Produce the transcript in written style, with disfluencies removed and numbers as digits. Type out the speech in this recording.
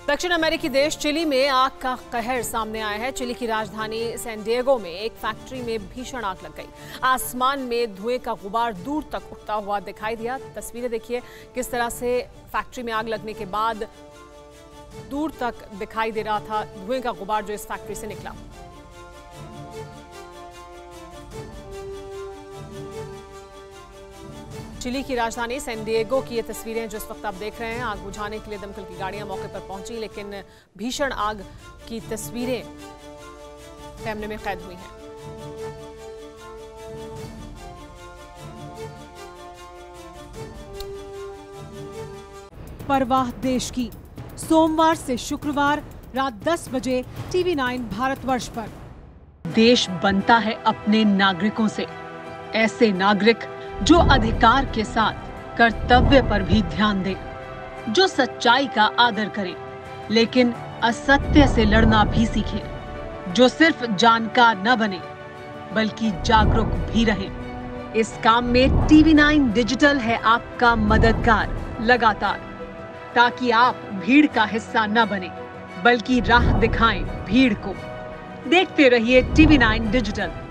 दक्षिण अमेरिकी देश चिली में आग का कहर सामने आया है। चिली की राजधानी सैन डिएगो में एक फैक्ट्री में भीषण आग लग गई। आसमान में धुएं का गुबार दूर तक उठता हुआ दिखाई दिया। तस्वीरें देखिए किस तरह से फैक्ट्री में आग लगने के बाद दूर तक दिखाई दे रहा था धुएं का गुबार जो इस फैक्ट्री से निकला। चिली की राजधानी सैन डिएगो की ये तस्वीरें जो इस वक्त आप देख रहे हैं। आग बुझाने के लिए दमकल की गाड़ियां मौके पर पहुंची, लेकिन भीषण आग की तस्वीरें कैमरे में कैद हुई हैं। परवाह देश की, सोमवार से शुक्रवार रात 10 बजे TV9 भारतवर्ष पर। देश बनता है अपने नागरिकों से, ऐसे नागरिक जो अधिकार के साथ कर्तव्य पर भी ध्यान दे, जो सच्चाई का आदर करे लेकिन असत्य से लड़ना भी सीखे, जो सिर्फ जानकार न बने बल्कि जागरूक भी रहे। इस काम में TV9 डिजिटल है आपका मददगार लगातार, ताकि आप भीड़ का हिस्सा न बने बल्कि राह दिखाएं भीड़ को। देखते रहिए TV9 डिजिटल।